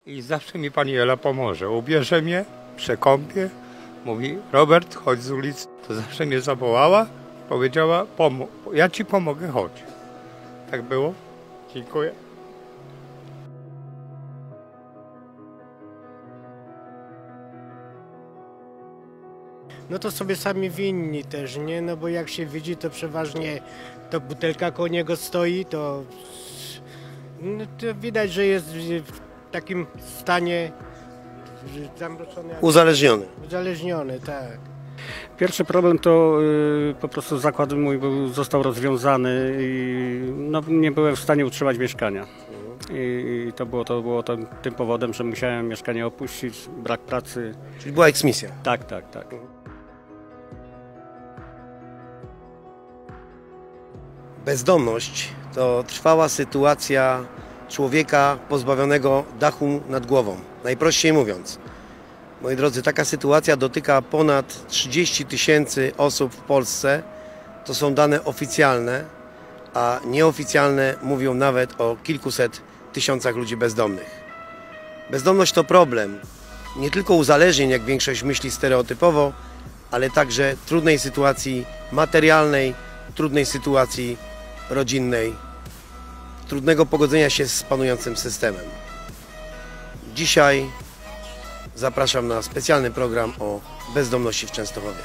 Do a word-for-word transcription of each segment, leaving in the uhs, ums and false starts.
I zawsze mi pani Ela pomoże. Ubierze mnie, przekąpie, mówi: Robert, chodź z ulicy. To zawsze mnie zawołała, powiedziała: ja ci pomogę, chodź. Tak było. Dziękuję. No to sobie sami winni też, nie? No bo jak się widzi, to przeważnie to butelka koło niego stoi, to, no to widać, że jest w takim stanie zamroczony. Uzależniony. Uzależniony, tak. Pierwszy problem to y, po prostu zakład mój był, został rozwiązany i no, nie byłem w stanie utrzymać mieszkania. I, i to było, to było to, tym powodem, że musiałem mieszkanie opuścić, brak pracy. Czyli była eksmisja. Tak, tak, tak. Bezdomność to trwała sytuacja człowieka pozbawionego dachu nad głową. Najprościej mówiąc. Moi drodzy, taka sytuacja dotyka ponad trzydzieści tysięcy osób w Polsce. To są dane oficjalne, a nieoficjalne mówią nawet o kilkuset tysiącach ludzi bezdomnych. Bezdomność to problem nie tylko uzależnień, jak większość myśli stereotypowo, ale także trudnej sytuacji materialnej, trudnej sytuacji rodzinnej, trudnego pogodzenia się z panującym systemem. Dzisiaj zapraszam na specjalny program o bezdomności w Częstochowie.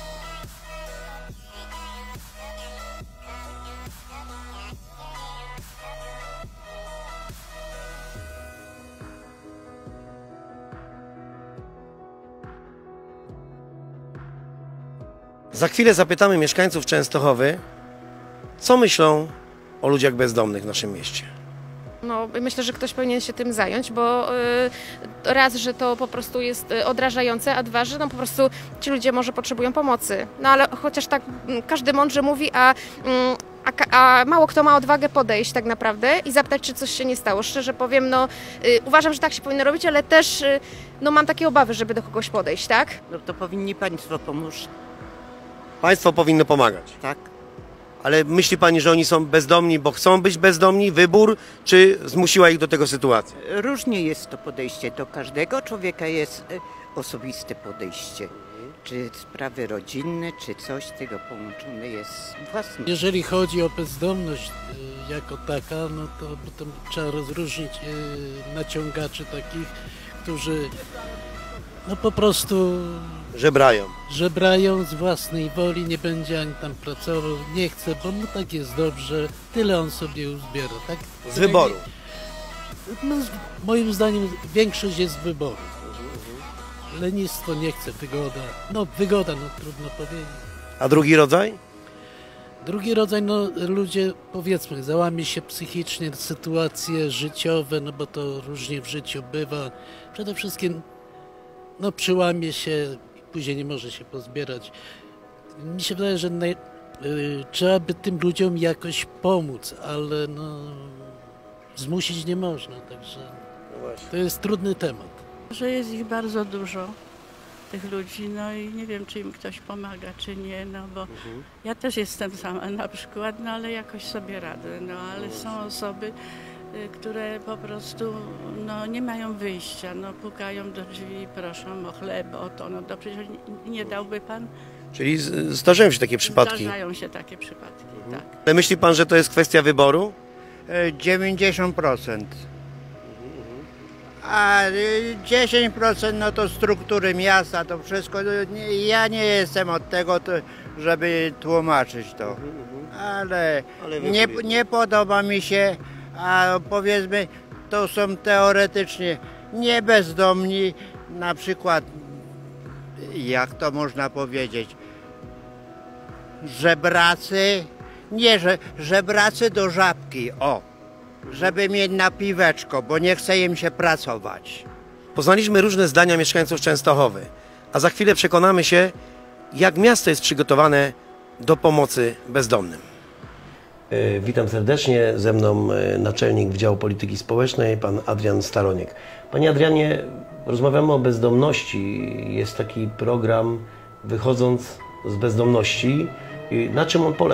Za chwilę zapytamy mieszkańców Częstochowy, co myślą o ludziach bezdomnych w naszym mieście. No, myślę, że ktoś powinien się tym zająć, bo y, raz, że to po prostu jest odrażające, a dwa, że no, po prostu ci ludzie może potrzebują pomocy. No ale chociaż tak każdy mądrze mówi, a, a, a mało kto ma odwagę podejść tak naprawdę i zapytać, czy coś się nie stało. Szczerze powiem, no y, uważam, że tak się powinno robić, ale też y, no, mam takie obawy, żeby do kogoś podejść, tak? No to powinni państwo pomóc. Państwo powinno pomagać. Tak. Ale myśli pani, że oni są bezdomni, bo chcą być bezdomni, wybór, czy zmusiła ich do tego sytuacja? Różnie jest to podejście. Do każdego człowieka jest osobiste podejście. Czy sprawy rodzinne, czy coś z tego połączone jest własne. Jeżeli chodzi o bezdomność jako taka, no to potem trzeba rozróżnić naciągaczy takich, którzy no po prostu żebrają. Żebrają z własnej woli, nie będzie ani tam pracował, nie chce, bo mu tak jest dobrze, tyle on sobie uzbiera, tak? Z wyboru. No, moim zdaniem większość jest z wyboru. Lenistwo nie chce, wygoda. No wygoda, no trudno powiedzieć. A drugi rodzaj? Drugi rodzaj, no ludzie, powiedzmy, załamie się psychicznie, sytuacje życiowe, no bo to różnie w życiu bywa. Przede wszystkim, no przyłamie się, później nie może się pozbierać. Mi się wydaje, że naj, y, trzeba by tym ludziom jakoś pomóc, ale no, zmusić nie można, także no to jest trudny temat. Że jest ich bardzo dużo, tych ludzi, no i nie wiem, czy im ktoś pomaga, czy nie, no bo mhm. ja też jestem sama na przykład, no ale jakoś sobie radzę, no ale są osoby, które po prostu no, nie mają wyjścia, no, pukają do drzwi, proszą o chleb, o to, no to przecież nie, nie dałby pan. Czyli zdarzają się takie przypadki? Zdarzają się takie przypadki, mhm. tak. Ale myśli pan, że to jest kwestia wyboru? dziewięćdziesiąt procent. A dziesięć procent no to struktury miasta, to wszystko. Ja nie jestem od tego, żeby tłumaczyć to, ale, ale nie, nie podoba mi się. A powiedzmy, to są teoretycznie nie bezdomni, na przykład, jak to można powiedzieć, żebracy, nie, że, żebracy do żabki, o, żeby mieć na piweczko, bo nie chce im się pracować. Poznaliśmy różne zdania mieszkańców Częstochowy, a za chwilę przekonamy się, jak miasto jest przygotowane do pomocy bezdomnym. Witam serdecznie, ze mną naczelnik Wydziału Polityki Społecznej, pan Adrian Staroniek. Panie Adrianie, rozmawiamy o bezdomności. Jest taki program Wychodząc z bezdomności. Na czym on polega?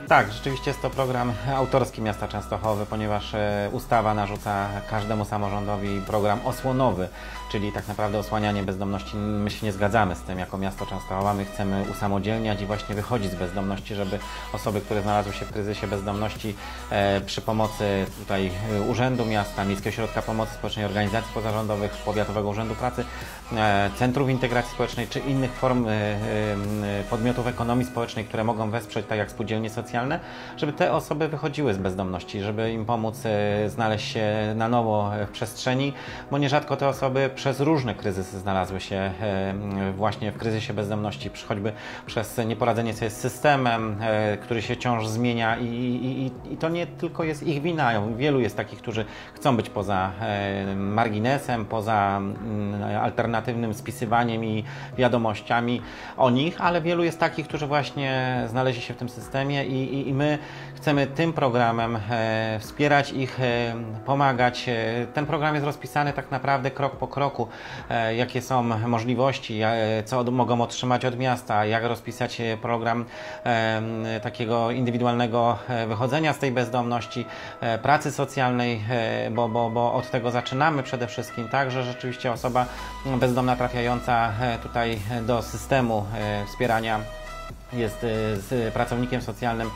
Tak, rzeczywiście jest to program autorski miasta Częstochowy, ponieważ ustawa narzuca każdemu samorządowi program osłonowy, czyli tak naprawdę osłanianie bezdomności. My się nie zgadzamy z tym jako miasto Częstochowa, my chcemy usamodzielniać i właśnie wychodzić z bezdomności, żeby osoby, które znalazły się w kryzysie bezdomności e, przy pomocy tutaj Urzędu Miasta, Miejskiego Ośrodka Pomocy Społecznej, organizacji pozarządowych, Powiatowego Urzędu Pracy, e, Centrów Integracji Społecznej czy innych form e, e, podmiotów ekonomii społecznej, które mogą wesprzeć, tak jak spółdzielnie socjalne, żeby te osoby wychodziły z bezdomności, żeby im pomóc e, znaleźć się na nowo w przestrzeni, bo nierzadko te osoby przez różne kryzysy znalazły się e, właśnie w kryzysie bezdomności, choćby przez nieporadzenie sobie z systemem, e, który się wciąż zmienia i, i, i to nie tylko jest ich wina. Wielu jest takich, którzy chcą być poza e, marginesem, poza m, alternatywnym spisywaniem i wiadomościami o nich, ale wielu jest takich, którzy właśnie znaleźli się w tym systemie i, i, i my chcemy tym programem e, wspierać ich, e, pomagać. E, ten program jest rozpisany tak naprawdę krok po kroku, e, jakie są możliwości, e, co mogą otrzymać od miasta, jak rozpisać program e, takiego indywidualnego wychodzenia z tej bezdomności, e, pracy socjalnej, e, bo, bo, bo od tego zaczynamy przede wszystkim, tak, że rzeczywiście osoba bezdomna trafiająca tutaj do systemu e, wspierania jest z pracownikiem socjalnym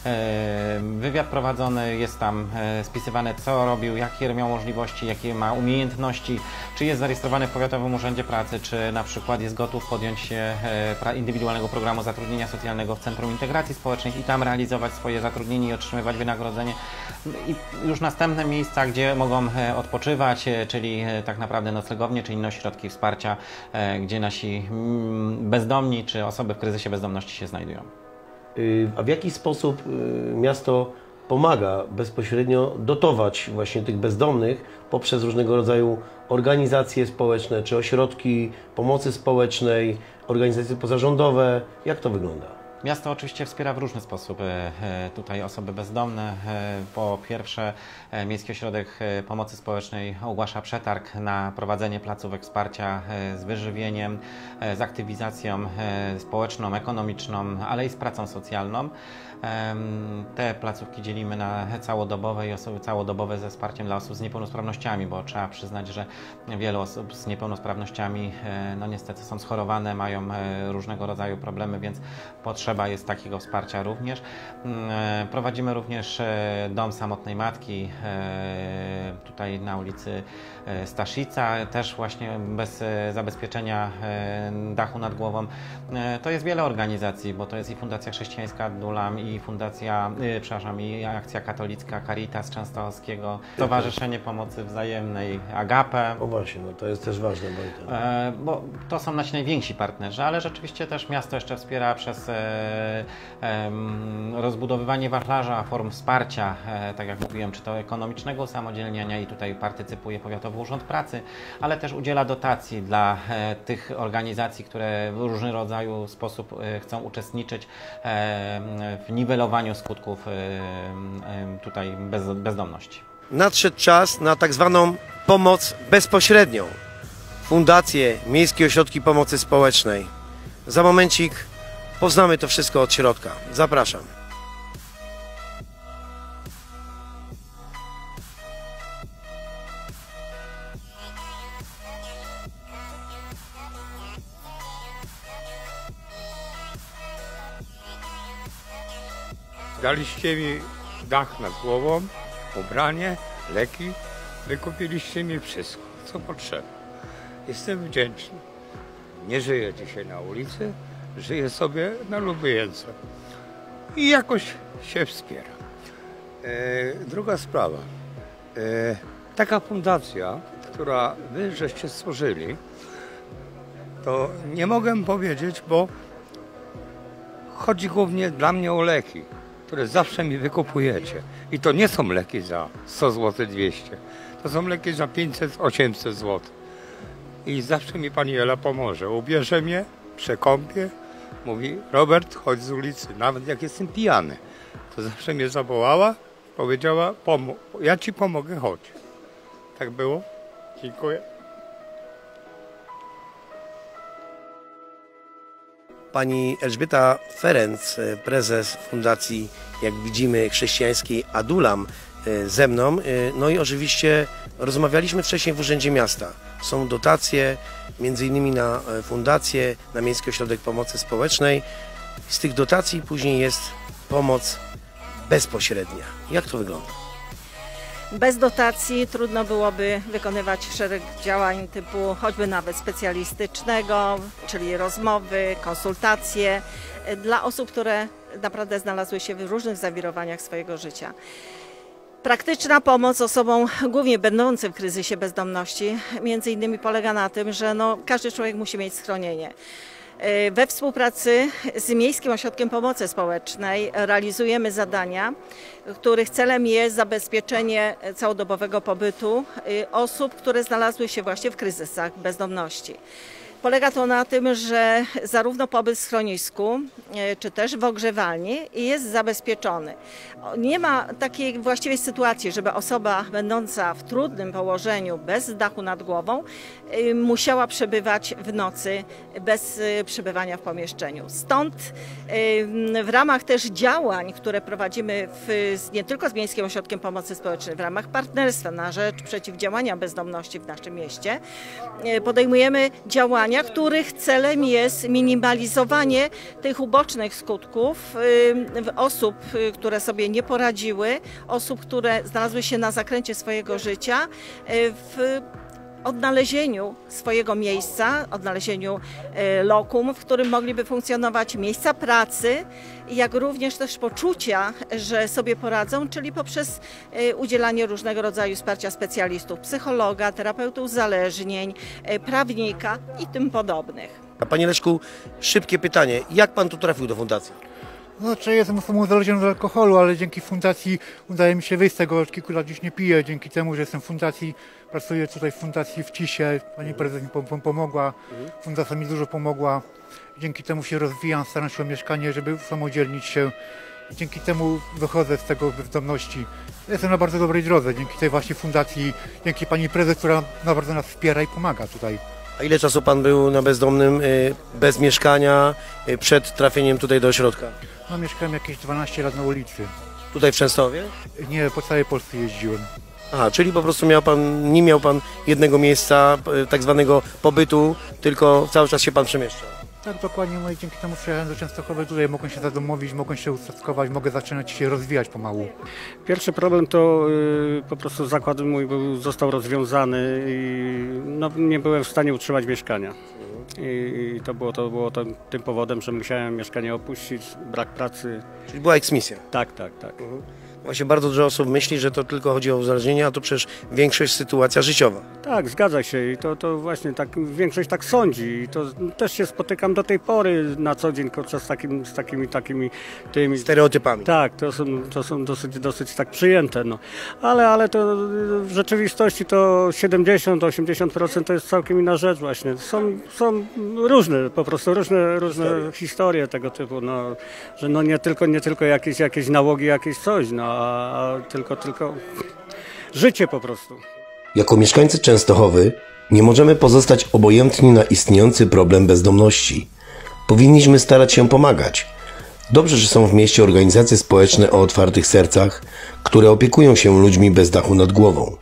wywiad prowadzony, jest tam spisywane, co robił, jakie miał możliwości, jakie ma umiejętności, czy jest zarejestrowany w Powiatowym Urzędzie Pracy, czy na przykład jest gotów podjąć się indywidualnego programu zatrudnienia socjalnego w Centrum Integracji Społecznej i tam realizować swoje zatrudnienie i otrzymywać wynagrodzenie. I już następne miejsca, gdzie mogą odpoczywać, czyli tak naprawdę noclegownie, czy inne ośrodki wsparcia, gdzie nasi bezdomni, czy osoby w kryzysie bezdomności się znajdują. A w jaki sposób miasto pomaga bezpośrednio dotować właśnie tych bezdomnych poprzez różnego rodzaju organizacje społeczne, czy ośrodki pomocy społecznej, organizacje pozarządowe? Jak to wygląda? Miasto oczywiście wspiera w różny sposób tutaj osoby bezdomne. Po pierwsze, Miejski Ośrodek Pomocy Społecznej ogłasza przetarg na prowadzenie placówek wsparcia z wyżywieniem, z aktywizacją społeczną, ekonomiczną, ale i z pracą socjalną. Te placówki dzielimy na całodobowe i osoby całodobowe ze wsparciem dla osób z niepełnosprawnościami, bo trzeba przyznać, że wiele osób z niepełnosprawnościami no niestety są schorowane, mają różnego rodzaju problemy, więc potrzeba jest takiego wsparcia również. Prowadzimy również dom samotnej matki tutaj na ulicy Staszica, też właśnie bez zabezpieczenia dachu nad głową. To jest wiele organizacji, bo to jest i Fundacja Chrześcijańska Dulam, i Fundacja, yy, przepraszam, i Akcja Katolicka Caritas Częstochowskiego, Stowarzyszenie Pomocy Wzajemnej Agape. O właśnie, no to jest też ważne. Bo, e, bo to są nasi najwięksi partnerzy, ale rzeczywiście też miasto jeszcze wspiera przez e, e, rozbudowywanie wachlarza form wsparcia, e, tak jak mówiłem, czy to ekonomicznego usamodzielniania i tutaj partycypuje Powiatowy Urząd Pracy, ale też udziela dotacji dla e, tych organizacji, które w różny rodzaju sposób e, chcą uczestniczyć e, w niwelowaniu skutków tutaj bez, bezdomności. Nadszedł czas na tak zwaną pomoc bezpośrednią. Fundacje, Miejskie Ośrodki Pomocy Społecznej. Za momencik poznamy to wszystko od środka. Zapraszam. Daliście mi dach nad głową, ubranie, leki, wykupiliście mi wszystko, co potrzeba. Jestem wdzięczny. Nie żyję dzisiaj na ulicy, żyję sobie na Lubience i jakoś się wspieram. E, druga sprawa. E, taka fundacja, która wy żeście stworzyli, to nie mogę powiedzieć, bo chodzi głównie dla mnie o leki, które zawsze mi wykupujecie. I to nie są leki za sto złotych, dwieście. To są leki za pięćset, osiemset złotych. I zawsze mi pani Ela pomoże. Ubierze mnie, przekąpie, mówi: Robert, chodź z ulicy. Nawet jak jestem pijany, to zawsze mnie zawołała, powiedziała: ja ci pomogę, chodź. Tak było? Dziękuję. Pani Elżbieta Ferenc, prezes Fundacji, jak widzimy, chrześcijańskiej Adulam, ze mną. No i oczywiście rozmawialiśmy wcześniej w Urzędzie Miasta. Są dotacje między innymi na fundację, na Miejski Ośrodek Pomocy Społecznej. Z tych dotacji później jest pomoc bezpośrednia. Jak to wygląda? Bez dotacji trudno byłoby wykonywać szereg działań typu choćby nawet specjalistycznego, czyli rozmowy, konsultacje dla osób, które naprawdę znalazły się w różnych zawirowaniach swojego życia. Praktyczna pomoc osobom głównie będącym w kryzysie bezdomności między innymi polega na tym, że no, każdy człowiek musi mieć schronienie. We współpracy z Miejskim Ośrodkiem Pomocy Społecznej realizujemy zadania, których celem jest zabezpieczenie całodobowego pobytu osób, które znalazły się właśnie w kryzysach bezdomności. Polega to na tym, że zarówno pobyt w schronisku, czy też w ogrzewalni jest zabezpieczony. Nie ma takiej właściwej sytuacji, żeby osoba będąca w trudnym położeniu, bez dachu nad głową, musiała przebywać w nocy bez przebywania w pomieszczeniu. Stąd w ramach też działań, które prowadzimy w, nie tylko z Miejskim Ośrodkiem Pomocy Społecznej, w ramach partnerstwa na rzecz przeciwdziałania bezdomności w naszym mieście, podejmujemy działania, których celem jest minimalizowanie tych ubocznych skutków osób, które sobie nie poradziły, osób, które znalazły się na zakręcie swojego życia, w odnalezieniu swojego miejsca, odnalezieniu lokum, w którym mogliby funkcjonować, miejsca pracy, jak również też poczucia, że sobie poradzą, czyli poprzez udzielanie różnego rodzaju wsparcia specjalistów, psychologa, terapeuty uzależnień, prawnika i tym podobnych. A Panie Leszku, szybkie pytanie. Jak Pan tu trafił do fundacji? Znaczy, jestem osobą uzależnioną od alkoholu, ale dzięki fundacji udaje mi się wyjść z tego, od kilku lat już nie piję. Dzięki temu, że jestem w fundacji, pracuję tutaj w fundacji w Cisie, pani prezes mi pomogła, fundacja mi dużo pomogła. Dzięki temu się rozwijam, staram się o mieszkanie, żeby samodzielnić się. Dzięki temu wychodzę z tego bezdomności. Jestem na bardzo dobrej drodze, dzięki tej właśnie fundacji, dzięki pani prezes, która bardzo nas wspiera i pomaga tutaj. A ile czasu Pan był na bezdomnym, bez mieszkania, przed trafieniem tutaj do ośrodka? No, mieszkałem jakieś dwanaście lat na ulicy. Tutaj w Częstochowie? Nie, po całej Polsce jeździłem. Aha, czyli po prostu miał pan, nie miał Pan jednego miejsca, tak zwanego pobytu, tylko cały czas się Pan przemieszczał. Tak, dokładnie. No i dzięki temu przyjechałem do Częstochowy, tutaj mogą się zadomowić, mogą się ustawkować, mogę zaczynać się rozwijać pomału. Pierwszy problem to y, po prostu zakład mój był, został rozwiązany i no, nie byłem w stanie utrzymać mieszkania. I, i to było, to było to, tym powodem, że musiałem mieszkanie opuścić, brak pracy. Czyli była eksmisja? Tak, tak, tak. Mhm. Właśnie bardzo dużo osób myśli, że to tylko chodzi o uzależnienie, a to przecież większość sytuacja życiowa. Tak, zgadza się i to, to właśnie tak, większość tak sądzi i to też się spotykam do tej pory na co dzień z, takim, z takimi takimi tymi stereotypami. Tak, to są, to są dosyć, dosyć tak przyjęte, no. Ale, ale to w rzeczywistości to siedemdziesiąt do osiemdziesięciu procent to jest całkiem inna rzecz właśnie. Są, są różne, po prostu różne, różne historie. historie tego typu, no, że no nie tylko, nie tylko jakieś, jakieś nałogi, jakieś coś, no. A tylko, tylko życie po prostu. Jako mieszkańcy Częstochowy nie możemy pozostać obojętni na istniejący problem bezdomności. Powinniśmy starać się pomagać. Dobrze, że są w mieście organizacje społeczne o otwartych sercach, które opiekują się ludźmi bez dachu nad głową.